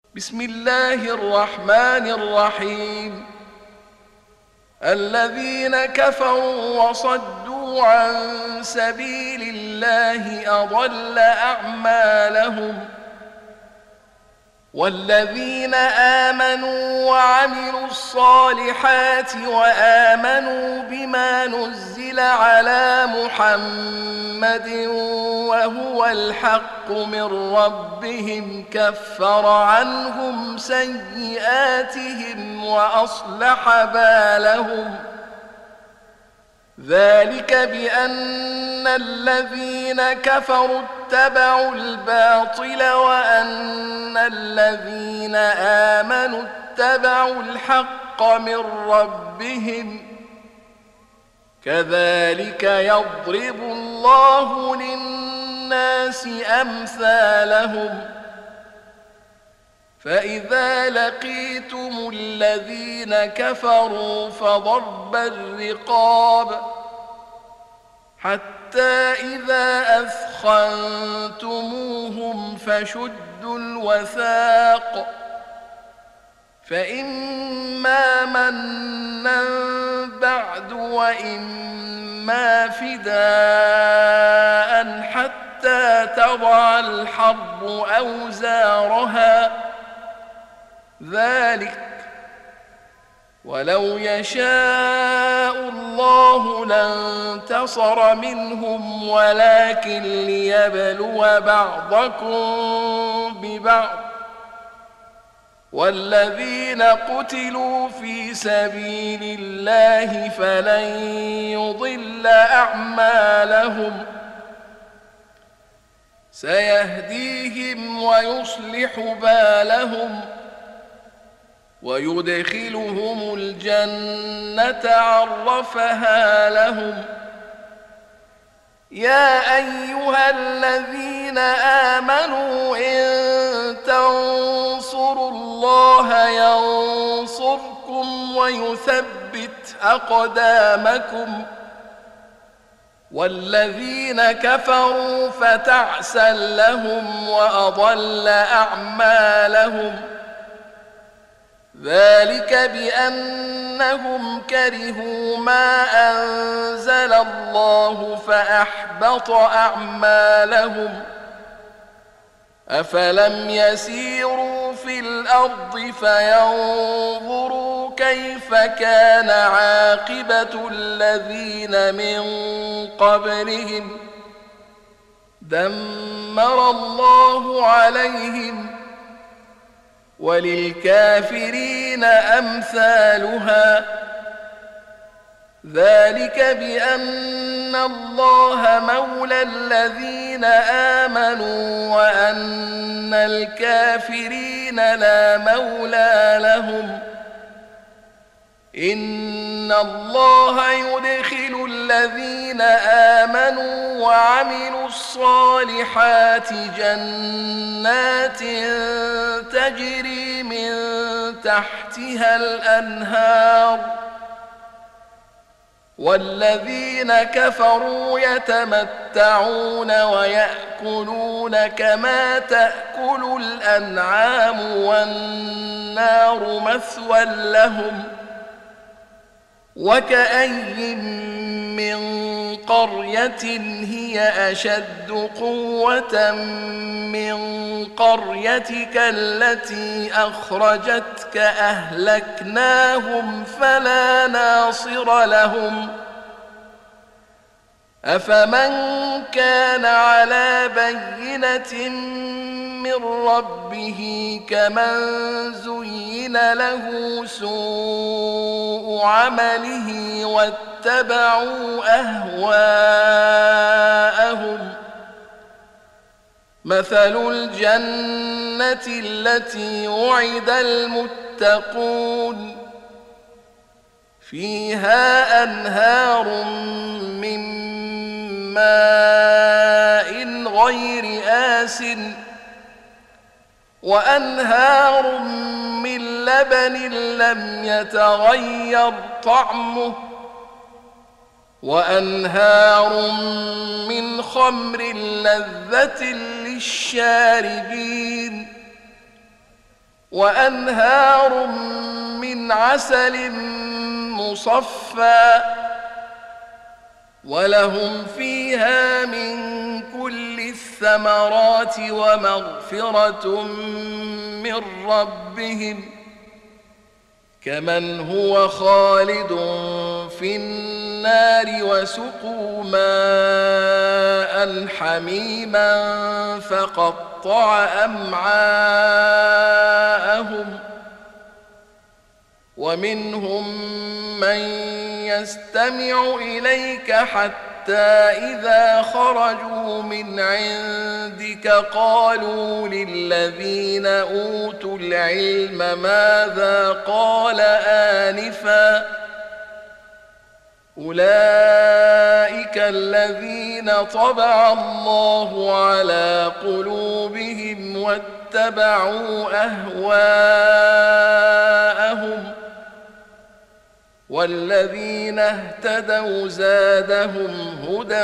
بسم الله الرحمن الرحيم. الذين كفروا وصدوا عن سبيل الله أضل أعمالهم، والذين آمنوا وعملوا الصالحات وآمنوا بما نزل على محمد وهو الحق من ربهم كفر عنهم سيئاتهم وأصلح بالهم. ذلك بأن الذين كفروا اتبعوا الباطل وأن الذين آمنوا اتبعوا الحق من ربهم، كذلك يضرب الله للناس أمثالهم. فإذا لقيتم الذين كفروا فضرب الرقاب حتى إذا أثخنتموهم فشدوا الوثاق، فإما منا بعد وإما فداء حتى تضع الحرب أوزارها. ذلك ولو يشاء الله لانتصر منهم ولكن ليبلو بعضكم ببعض، والذين قتلوا في سبيل الله فلن يضل أعمالهم، سيهديهم ويصلح بالهم ويدخلهم الجنة عرفها لهم. يا أيها الذين آمنوا إن تنصروا الله ينصركم ويثبت أقدامكم، والذين كفروا فتعسا لهم وأضل أعمالهم. ذلك بأنهم كرهوا ما أنزل الله فأحبط أعمالهم. أفلم يسيروا في الأرض فينظروا كيف كان عاقبة الذين من قبلهم، دمر الله عليهم وللكافرين أمثالها. ذلك بأن الله مولى الذين آمنوا وأن الكافرين لا مولى لهم. إن الله يدخل الذين آمنوا وعملوا الصالحات جنات تجري من تحتها الأنهار، والذين كفروا يتمتعون ويأكلون كما تأكل الأنعام والنار مثوى لهم. وكأي من قرية هي أشد قوة من قريتك التي أخرجتك أهلكناهم فلا ناصر لهم. أفمن كان على بينة من ربه كمن زين له سوء عمله واتبعوا أهواءهم. مثل الجنة التي وعد المتقون فيها أنهار من ماء غير آسن وأنهار من لبن لم يتغير طعمه وأنهار من خمر لذة للشاربين وأنهار من عسل مصفى ولهم فيها من كل الثمرات ومغفرة من ربهم كمن هو خالد في النار وسقوا ماء حميما فقطع أمعاءهم ومنهم من يستمع إليك حتى إذا خرجوا من عندك قالوا للذين أوتوا العلم ماذا قال آنفا أولئك الذين طبع الله على قلوبهم واتبعوا أهواءهم والذين اهتدوا زادهم هدى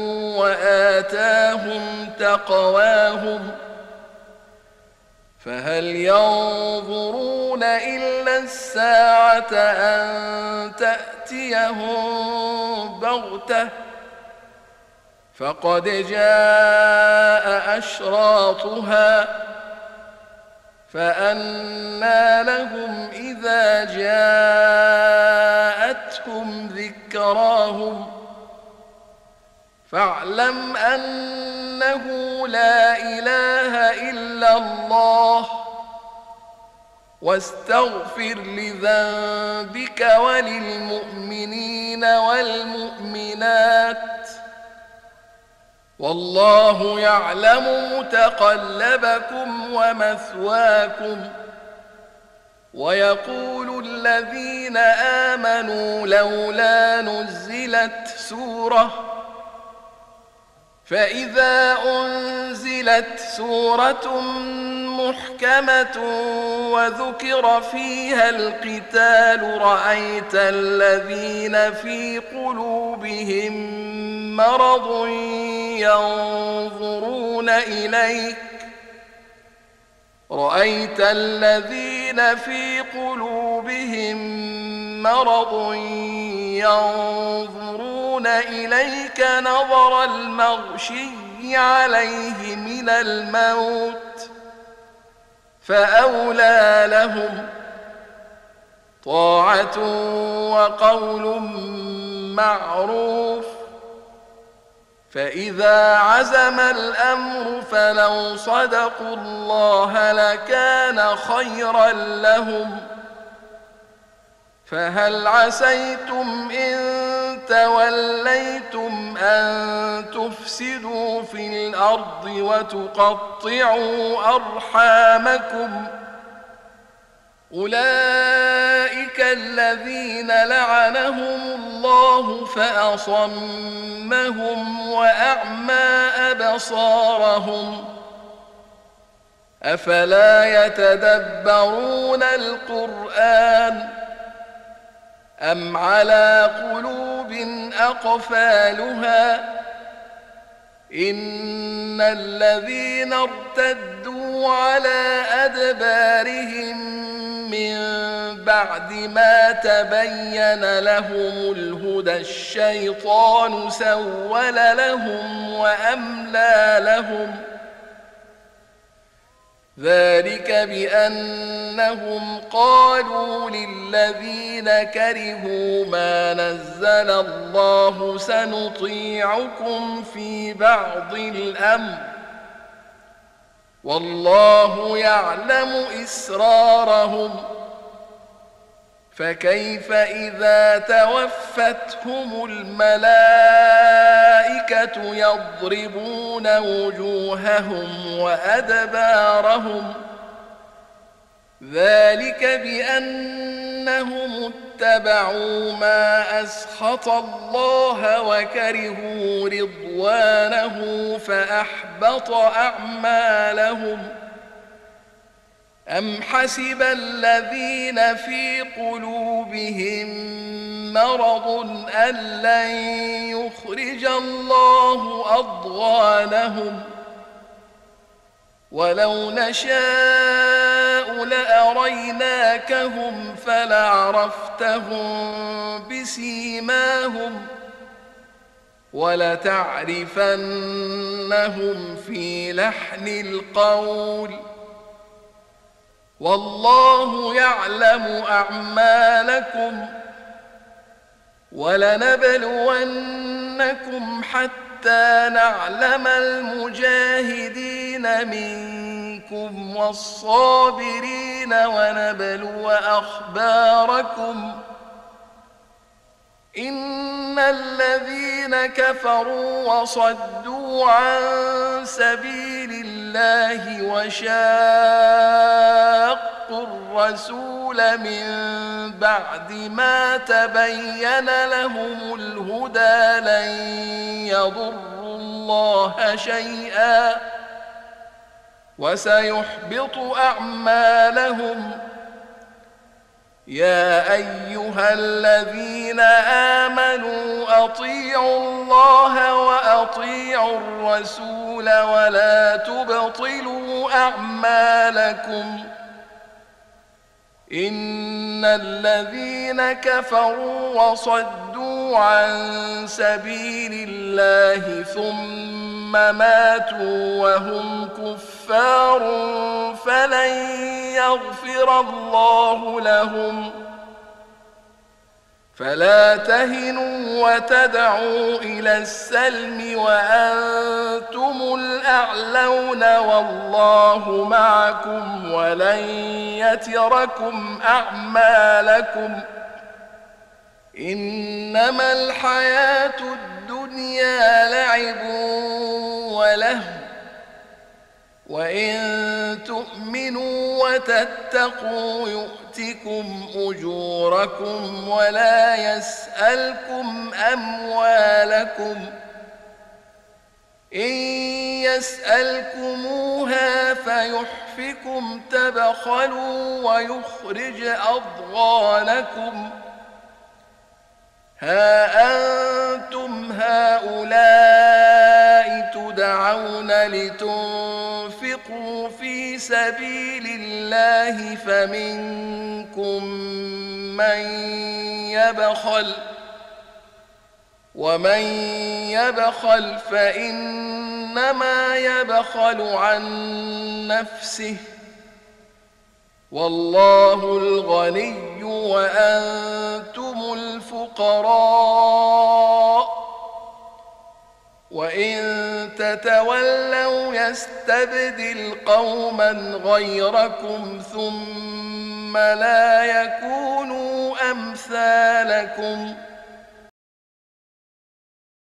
وآتاهم تقواهم فهل ينظرون إلا الساعة أن تأتيهم بغتة فقد جاء أشراطها فأنى لهم إذا جاءتهم ذكراهم فاعلم أنه لا إله إلا الله واستغفر لذنبك وللمؤمنين والمؤمنات والله يعلم متقلبكم ومثواكم ويقول الذين آمنوا لولا نزلت سورة فإذا أنزلت سورة محكمة وذكر فيها القتال رأيت الذين في قلوبهم مرض ينظرون إليك رأيت الذين في قلوبهم مرض ينظرون إليك نظر المغشي عليه من الموت فأولى لهم طاعة وقول معروف فإذا عزم الأمر فلو صدقوا الله لكان خيرا لهم فهل عسيتم إن توليتم أن تفسدوا في الأرض وتقطعوا أرحامكم أولئك الذين لعنهم الله فأصمهم وأعمى أبصارهم أفلا يتدبرون القرآن أم على قلوب أقفالها إن الذين ارتدوا على أدبارهم من بعد ما تبين لهم الهدى الشيطان سول لهم وأملى لهم ذلك بأنهم قالوا للذين كرهوا ما نزل الله سنطيعكم في بعض الأمر والله يعلم إسرارهم فكيف إذا توفتهم الملائكة يضربون وجوههم وأدبارهم ذلك بأنهم اتبعوا ما أسخط الله وكرهوا رضوانه فأحبط أعمالهم أم حسب الذين في قلوبهم مرض أن لن يخرج الله أضغانهم ولو نشاء لأ أريناكهم فلعرفتهم بسيماهم ولتعرفنهم في لحن القول والله يعلم أعمالكم ولنبلونكم حتى نعلم المجاهدين منكم والصابرين ونبلو أخباركم إن الذين كفروا وصدوا عن سبيل الله وشاقوا الرسول من بعد ما تبين لهم الهدى لن يضروا الله شيئا وسيحبط أعمالهم يا أيها الذين آمنوا أطيعوا الله وأطيعوا الرسول ولا تبطلوا أعمالكم إن الذين كفروا وصدوا عن سبيل الله ثم ماتوا وهم كفار فلن يغفر الله لهم فلا تهنوا وتدعوا إلى السلم وأنتم الأعلون والله معكم ولن يتركم أعمالكم إنما الحياة الدنيا لعب ولهو وإن تؤمنوا وتتقوا يؤتكم أجوركم ولا يسألكم أموالكم إن يسألكموها فيحفكم تبخلوا ويخرج أضغانكم ها أنتم هؤلاء تدعون لتنفقوا في سبيل الله فمنكم من يبخل ومن يبخل فإنما يبخل عن نفسه والله الغني وأنتم الفقراء وإن تتولوا يستبدل قوما غيركم ثم لا يكونوا أمثالكم